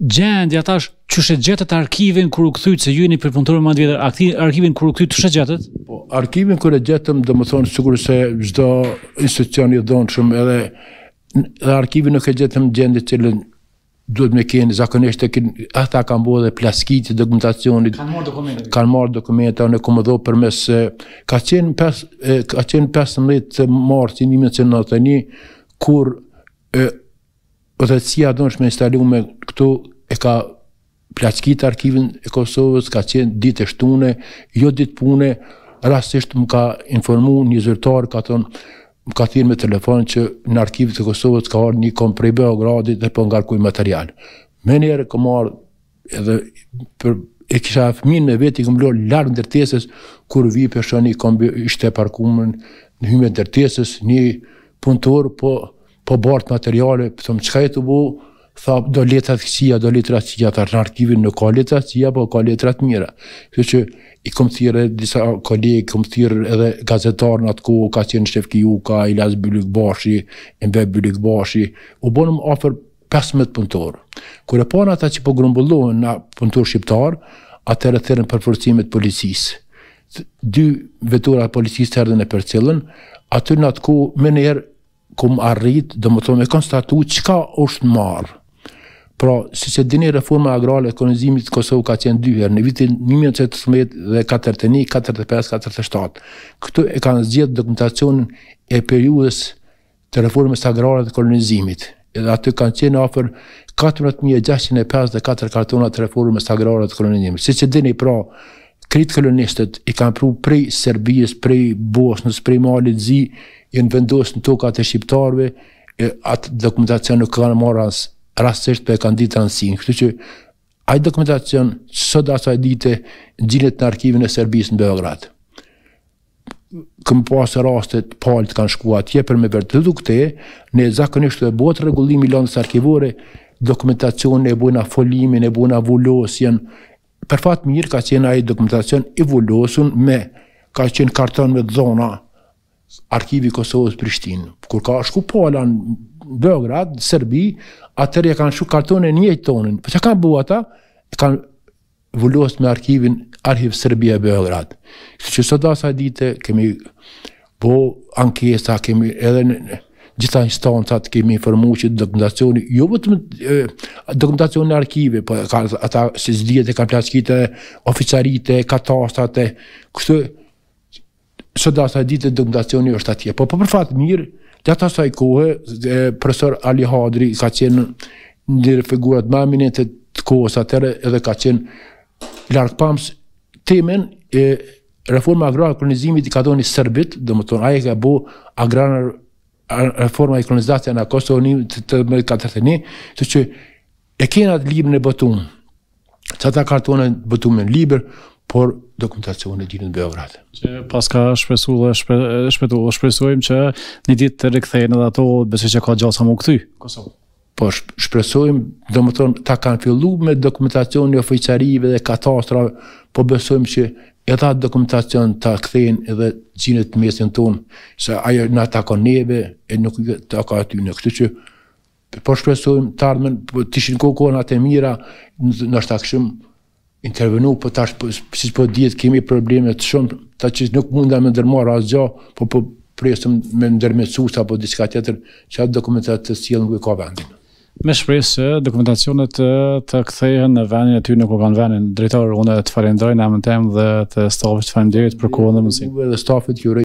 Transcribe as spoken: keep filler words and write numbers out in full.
gjendja tash çu gjetët arkivin kur u kthyt se ju jeni përpunëtor më të vjetër, arkivin kur u kthyt çu gjetët? Po, arkivin kur e gjetëm, domethënë sigurisht se çdo institucion i dhënshëm edhe dhe arkivin nuk e gjetëm gjendje cilën duhet me keni zakonisht ata kanë bërë dhe plaskit dokumentacionit. Kanë marrë dokumente. Kanë marrë dokumenta në komodo përmes ka qenë pes, ka qenë pesëmbëdhjetë mars një mijë nëntëqind e nëntëdhjetë e një kur udhëheqësia e dhënshme instaluar këtu e ka plaskit arkivin e Kosovës, ka qenë ditë e shtune, jo ditë pune, rastisht më ka informu një zyrtar, ka thonë më ka thirrë me telefon që në arkivit të Kosovës ka ardhur një kom prej Beogradit dhe po ngarkuj material. Me njerë kom ardhë edhe për, e kisha fëmin me veti, kom lorë larg ndërtesës, kur vi peshoni kom ishte parkuar në hyjme ndërtesës, një punëtor po, po bart materiale, thëmë çka e të bu, tha do letrat kësia, do letrat kësia, tha në arkivin nuk ka letrat kësia, po ka letrat mira. Kështu që i kom thirrë disa kolegë, kom thirrë edhe gazetarë në atë kohë, ka qenë Shefki Juka, Ilas Bylik-Bashi, Embe Bylik-Bashi, u bonëm afër pesëmbëdhjetë punëtorë. Kur e panë ata që po grumbullohen në punëtorë shqiptar, atëherë thërën për forcimet policisë. Dy vetura policisë erdhën e përcjellën, aty në atë kohë më njerë kom arrit, do më thonë me konstatu çka është marrë. Pra, si që dini reforma agrare e kolonizimit të Kosovë ka qenë dy herë, në vitin një mijë nëntëqind e tetëmbëdhjetë dhe katërdhjetë e një, katërdhjetë e pesë, katërdhjetë e shtatë. Këtu e kanë zgjedhur dokumentacionin e periudhës të reformës agrare të kolonizimit. Edhe aty kanë qenë afër katërbëdhjetë mijë e gjashtëqind e pesëdhjetë e katër kartona të reformës agrare të kolonizimit. Si që dini, pra, kritë kolonistët i kanë pru prej Serbisë, prej Bosnës, prej Malit Zi, janë vendosur në tokat e shqiptarëve, atë dokumentacion nuk kanë marrë as rastisht për e kanë ditë anësin. Kështu që ajë dokumentacion sot asaj dite gjinet në arkivin e Serbisë në Beograd. Këmë pasë rastet palët kanë shku atje për me vërtetu këte, ne zakonisht e botë rregullimi landës arkivore, dokumentacion e bujna folimin, e bujna vullosjen. Për fat mirë ka qenë ajë dokumentacion i vullosun me, ka qenë karton me dhona arkivi Kosovës Prishtinë. Kur ka shku pala në Beograd, Serbi, atëherë kanë shku kartone njëjtë tonin. Po që kanë bu ata? Kanë vullos me arkivin Arhiv Serbia Beograd. Që sot asaj dite kemi bo ankesa, kemi edhe në gjitha instancat kemi informu që dokumentacioni, jo vetëm dokumentacioni arkive, po ata si zdijet e kanë plaskite, oficarite, katastrate, kështu sot asaj dite dokumentacioni është atje. Po për fat mirë, gjatë asaj kohë, profesor Ali Hadri ka qenë një figurat më eminente të kohës atëherë edhe ka qenë largpams temen e reforma agrare e kolonizimit i ka dhënë serbit, domethënë ai ka bu agrare reforma e kolonizacion në Kosovë të katërdhjetë e një, kështu që e kena atë librin e botum. Çata kartone botum në libër, por dokumentacion e gjinë në Beograd. Që pas ka shpresu dhe shpe, shpetu, shpresojmë që një ditë të rikthejnë edhe ato, besoj që ka gjallë sa më u kthy Kosovë. Po shpresojmë, do më thonë, ta kanë fillu me dokumentacion e oficarive dhe katastrave, po besojmë që edhe atë dokumentacion ta kthejnë edhe gjinët të mesin tonë, se ajo na ta ka neve e nuk ta ka aty në. Kështu që po shpresojmë të ardhmen, po të ishin kohënat e mira, nështë ta këshim intervenu, po tash, si po djetë, kemi probleme të shumë, ta që nuk munda me ndërmarë asgjë, po po presëm me ndërmetësu sa po diçka tjetër, që atë dokumentat të sjellën ku ka vendin. Me shpresë që dokumentacionet të kthehen në vendin e tyre ku kanë vendin. Drejtor, unë të falenderoj në emrin tim dhe të stafit, faleminderit për kohën dhe mundësinë. Dhe stafit ju